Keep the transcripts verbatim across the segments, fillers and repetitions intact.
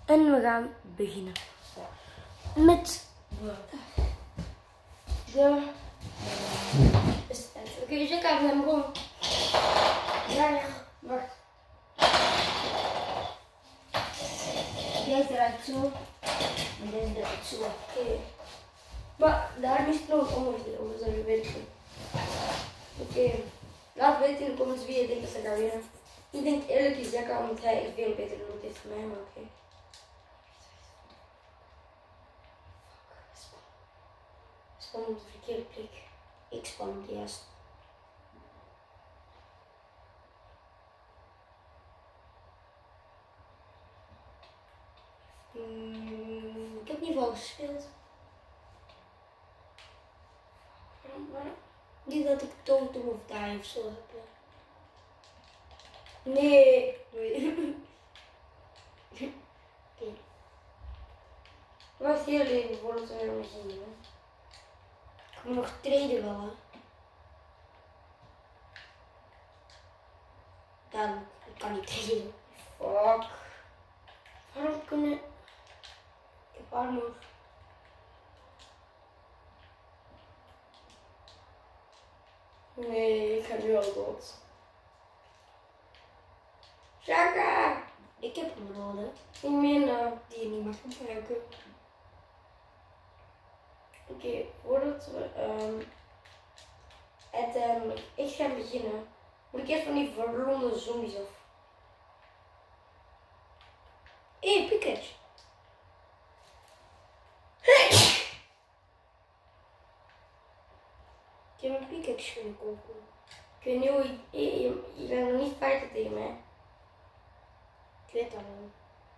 En we gaan beginnen met de stand. Oké, dus ik ga hem gewoon. Ja, ja, wacht. Jij draait zo. En deze draait zo. Oké. Okay. Maar daar is het nog ongeveer over, dat je weet het. Oké. Okay. Laat weten in de comments wie je denkt dat ze gaat winnen. Ik denk eerlijk is Jacka, omdat hij er veel beter nodig heeft van mij, maar oké. Okay. Span op de verkeerde plek. Ik span op de juiste. Hmm, ik heb niet veel gespeeld. Waarom, waarom? Niet dat ik Totem of Die of zo heb. Nee. Nee. Oké. Okay. Wacht heel even voordat we hem zien. Hè. Ik moet nog traden wel, hè. Dan, ik kan niet traden. Fuck. Waarom kunnen... Ik heb armor. Nee, ik ga nu al dood. Shaka! Ik heb een rode. Ik meen uh, die je niet mag gebruiken. Oké, okay, voordat we um, uiteindelijk echt gaan beginnen, moet ik eerst van die verronde zombies af. Hé, hey, Pikachu! Ik heb een Pikachu kunnen kopen. Ik weet niet hoe je, je, je, je bent nog niet fighten tegen mij. Ik weet dat wel.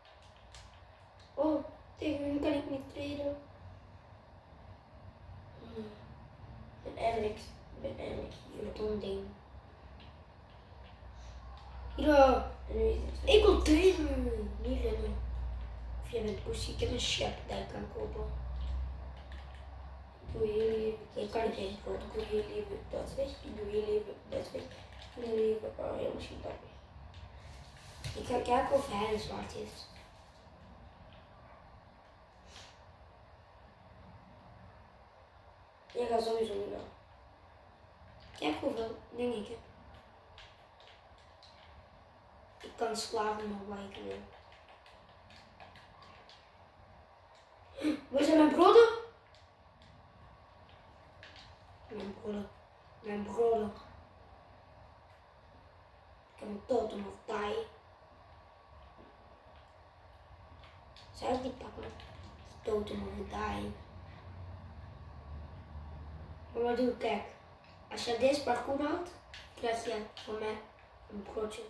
Oh, tegen hem kan ik niet treden. Hmm. Ik ben eindelijk, ik ben eindelijk hier met een ding. Ja, en nu is het. Ik wil treden, niet rennen. Of jij bent pussy, ik heb een shop dat ik kan kopen. Ik doe heel even, ik kan niet eens kopen. Ik doe heel even dat weg, ik doe heel even dat weg. Ik doe heel even, oh ja, misschien dat weg. Ik ga kijken of hij een zwaard heeft. Jij gaat sowieso niet naar. Kijk hoeveel dingen ik heb. Ik kan slagen naar wat ik wil. Waar zijn mijn broden? Mijn broden. Mijn broden. Ik heb een Totem of Die. Zou ik die pakken? Totem of Die. Maar wat doe ik? Kijk. Als je deze parcours houdt, krijg je van mij een broodje.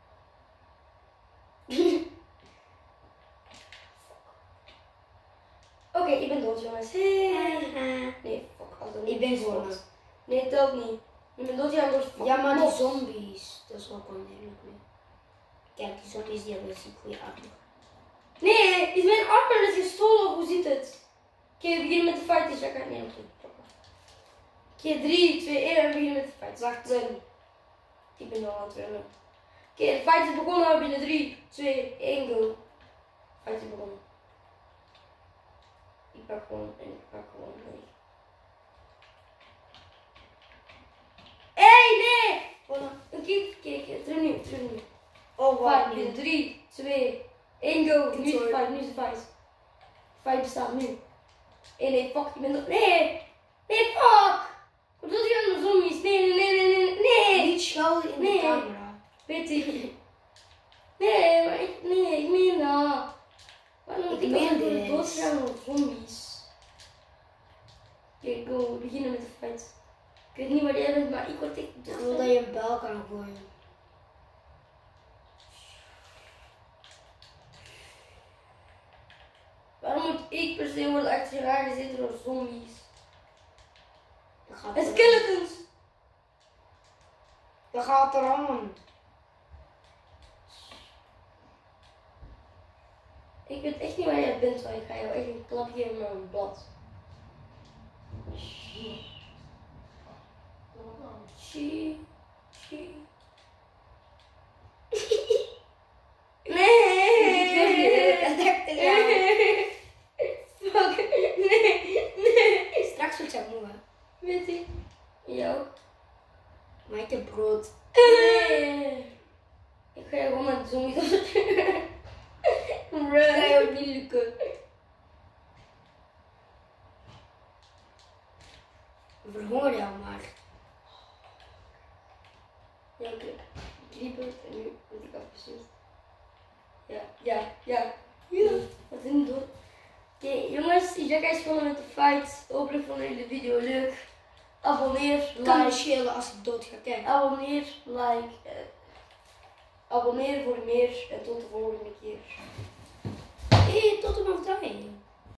Oké, okay, ik ben dood, jongens. Hey. Nee, fuck. Altijd ik ben dood. Nee, telt niet. Ik ben dood, ja, ja, maar die zombies, dat is ook oneerlijk mee. Kijk, die zombies die hebben ziek goede armor. Nee, is mijn armor is gestolen, hoe zit het? Oké, okay, we beginnen met de fight, dus dat kan ik niet doen. Oké, okay, drie, twee, één en we beginnen met de fight. Wacht, rennen. Ik ben al aan het rennen. Oké, okay, de fight is begonnen binnen drie, twee, één, go. De fight is begonnen. Ik pak gewoon en ik pak gewoon mee. Hé, hey, nee! Voilà. Oké, kijk, terug nu, terug nu. Oh, wow. Fight, drie, twee, één, go. Nu is de fight, nu is de fight. De fight bestaat nu. Hé, nee, fuck, je bent er. Nee! Nee, fuck! Wat doet hij aan de zombies? Nee, nee, nee, nee, nee, nee! Niet schelden in nee. de camera. Weet ik. Nee, maar ik, nee, ik meen dat. Waarom ik meen dit? Doodgaan door zombies. Oké, okay, go, we beginnen met de fight. Ik weet niet waar jij bent, maar ik word echt dood. Ik wil dat je een bel kan gooien. Waarom moet ik per se worden achteraan gezeten door zombies? En skeletons! Dat gaat eraan. Ik weet echt niet waar jij bent, maar ik ga jou echt een klap geven met een blad. She, she. Nee! Ik wil niet. zombie dat Dat ga je ook niet lukken. Verhoor jou maar. Ja, oké. Okay. Creeper en nu word ik afgestuurd. Ja, ja, ja. Ja, wat een dood. Oké, okay, jongens, ik ga eens gewoon met de fight. Hopelijk vonden jullie de video leuk. Abonneer, Kan me like. schelen als ik dood ga kijken. Abonneer, like. Uh, abonneer voor meer en tot de volgende keer. Hé, hey, tot en met die.